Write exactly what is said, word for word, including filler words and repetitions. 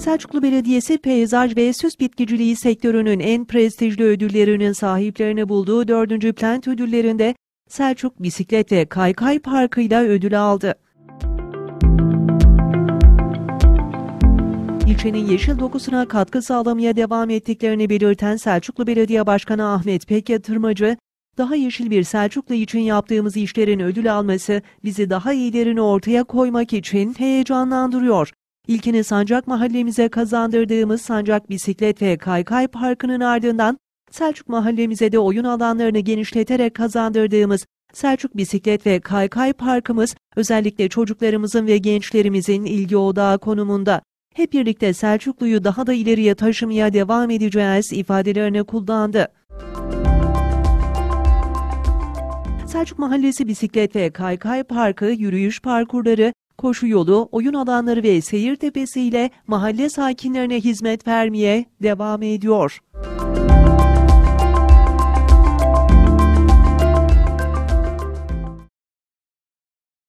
Selçuklu Belediyesi peyzaj ve süs bitkiciliği sektörünün en prestijli ödüllerinin sahiplerini bulduğu dördüncü Plant ödüllerinde Selçuk Bisiklet ve Kaykay Parkı'yla ödül aldı. İlçenin yeşil dokusuna katkı sağlamaya devam ettiklerini belirten Selçuklu Belediye Başkanı Ahmet Pekyatırmacı, daha yeşil bir Selçuklu için yaptığımız işlerin ödül alması bizi daha iyilerini ortaya koymak için heyecanlandırıyor. İlkini Sancak mahallemize kazandırdığımız Sancak Bisiklet ve Kaykay Parkı'nın ardından Selçuk mahallemize de oyun alanlarını genişleterek kazandırdığımız Selçuk Bisiklet ve Kaykay Parkımız özellikle çocuklarımızın ve gençlerimizin ilgi odağı konumunda. Hep birlikte Selçuklu'yu daha da ileriye taşımaya devam edeceğiz ifadelerini kullandı. Selçuk Mahallesi Bisiklet ve Kaykay Parkı, yürüyüş parkurları, koşu yolu, oyun alanları ve seyir tepesi ile mahalle sakinlerine hizmet vermeye devam ediyor.